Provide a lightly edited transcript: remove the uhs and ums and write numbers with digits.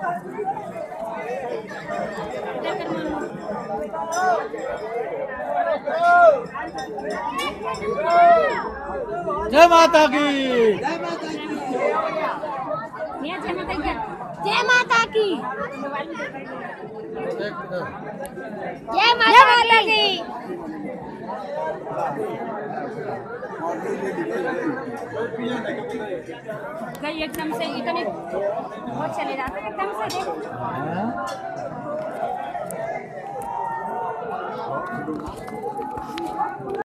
जय माता की। जय माता की। जय माता की। गई एकदम से इतने बहुत चले जाते हैं एकदम से।